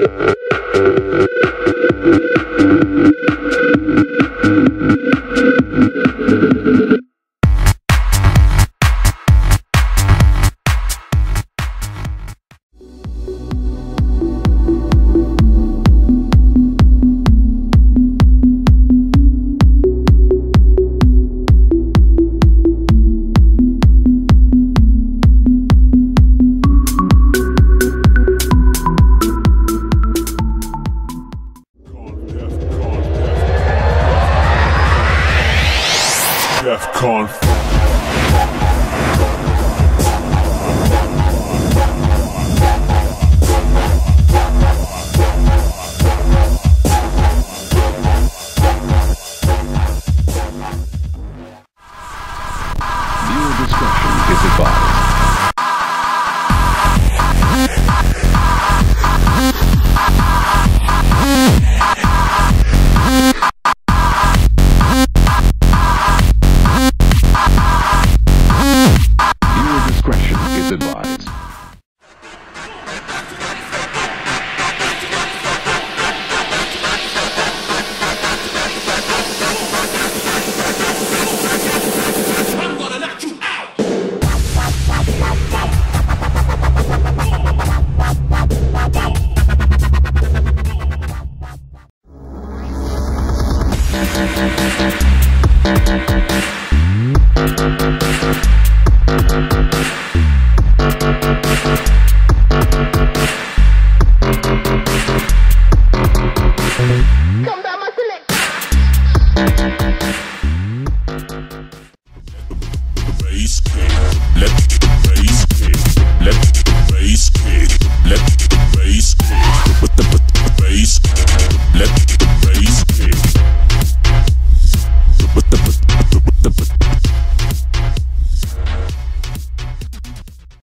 DEFCON. Viewer discretion is advised. Advised. I'm gonna knock you out. Come down my select. Bass kick, let bass kick, let bass kick, let bass kick, with the bass kick, let